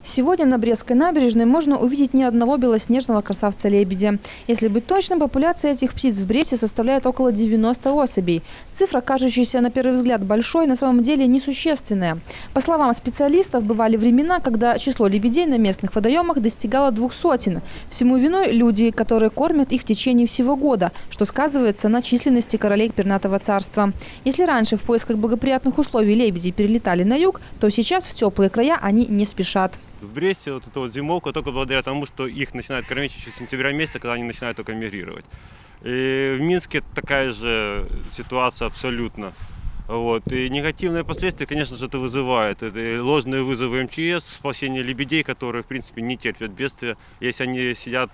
Сегодня на Брестской набережной можно увидеть ни одного белоснежного красавца-лебедя. Если быть точным, популяция этих птиц в Бресте составляет около 90 особей. Цифра, кажущаяся на первый взгляд большой, на самом деле несущественная. По словам специалистов, бывали времена, когда число лебедей на местных водоемах достигало 200. Всему виной люди, которые кормят их в течение всего года, что сказывается на численности королей пернатого царства. Если раньше в поисках благоприятных условий лебеди перелетали на юг, то сейчас в теплые края они не спешат. В Бресте вот эта вот зимовка только благодаря тому, что их начинают кормить еще с сентября месяца, когда они начинают только мигрировать. И в Минске такая же ситуация абсолютно. Вот. И негативные последствия, конечно же, это вызывает. Это ложные вызовы МЧС, спасение лебедей, которые, в принципе, не терпят бедствия. Если они сидят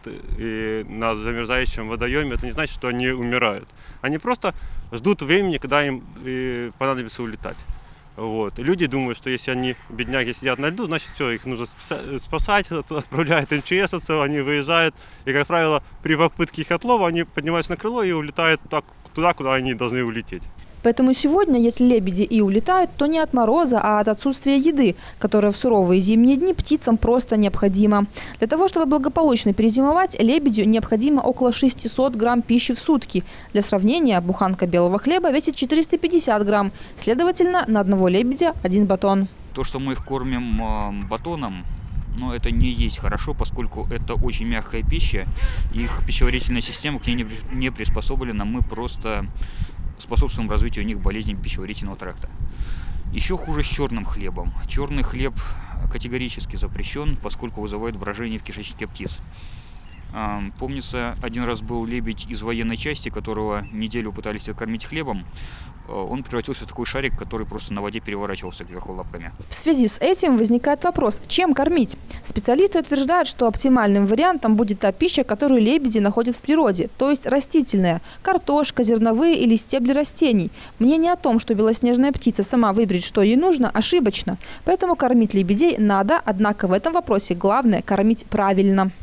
на замерзающем водоеме, это не значит, что они умирают. Они просто ждут времени, когда им понадобится улетать. Вот. И люди думают, что если они, бедняги, сидят на льду, значит все, их нужно спасать, отправляют МЧС, они выезжают. И, как правило, при попытке их отлова они поднимаются на крыло и улетают туда, куда они должны улететь. Поэтому сегодня, если лебеди и улетают, то не от мороза, а от отсутствия еды, которая в суровые зимние дни птицам просто необходима. Для того, чтобы благополучно перезимовать, лебедю необходимо около 600 грамм пищи в сутки. Для сравнения, буханка белого хлеба весит 450 грамм. Следовательно, на одного лебедя один батон. То, что мы их кормим батоном, но это не есть хорошо, поскольку это очень мягкая пища. Их пищеварительная система к ней не приспособлена. Мы просто способствуем развитию у них болезней пищеварительного тракта. Еще хуже с черным хлебом. Черный хлеб категорически запрещен, поскольку вызывает брожение в кишечнике птиц. Помнится, один раз был лебедь из военной части, которого неделю пытались кормить хлебом. Он превратился в такой шарик, который просто на воде переворачивался кверху лапками. В связи с этим возникает вопрос, чем кормить? Специалисты утверждают, что оптимальным вариантом будет та пища, которую лебеди находят в природе, то есть растительная – картошка, зерновые или стебли растений. Мнение о том, что белоснежная птица сама выберет, что ей нужно, ошибочно. Поэтому кормить лебедей надо, однако в этом вопросе главное – кормить правильно.